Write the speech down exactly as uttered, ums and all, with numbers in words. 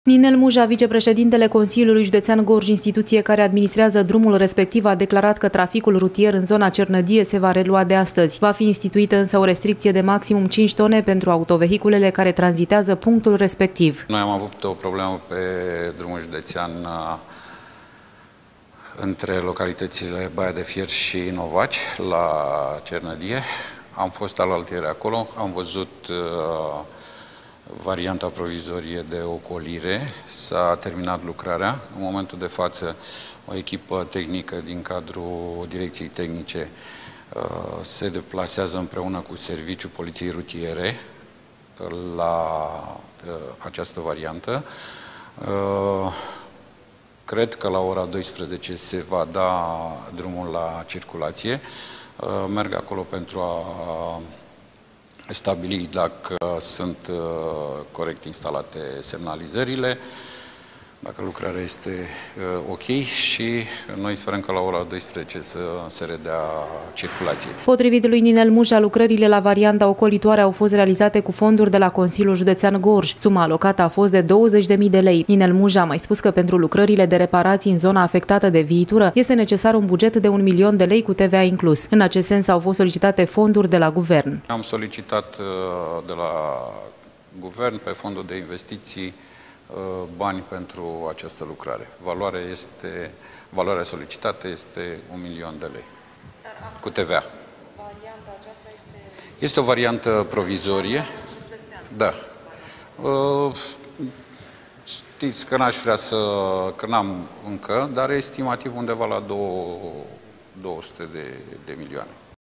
Ninel Muja, vicepreședintele Consiliului Județean Gorj, instituție care administrează drumul respectiv, a declarat că traficul rutier în zona Cernădie se va relua de astăzi. Va fi instituită însă o restricție de maximum cinci tone pentru autovehiculele care tranzitează punctul respectiv. Noi am avut o problemă pe drumul județean între localitățile Baia de Fier și Novaci, la Cernădie. Am fost alaltieri acolo, am văzut uh, varianta provizorie de ocolire, s-a terminat lucrarea. În momentul de față, o echipă tehnică din cadrul Direcției Tehnice uh, se deplasează împreună cu Serviciul Poliției Rutiere la uh, această variantă. Uh, cred că la ora douăsprezece se va da drumul la circulație. Uh, merg acolo pentru a stabili dacă sunt uh, corect instalate semnalizările, dacă lucrarea este uh, ok și noi sperăm că la ora douăsprezece să se redea circulație. Potrivit lui Ninel Muja, lucrările la varianta ocolitoare au fost realizate cu fonduri de la Consiliul Județean Gorj. Suma alocată a fost de douăzeci de mii de lei. Ninel Muja a mai spus că pentru lucrările de reparații în zona afectată de viitură este necesar un buget de un milion de lei cu T V A inclus. În acest sens au fost solicitate fonduri de la guvern. Am solicitat de la guvern pe fondul de investiții bani pentru această lucrare. Valoarea, este, valoarea solicitată este un milion de lei cu T V A. Varianta aceasta este... Este o variantă provizorie. Da. Știți că n-aș vrea să... că n-am încă, dar estimativ undeva la două sute de, de milioane.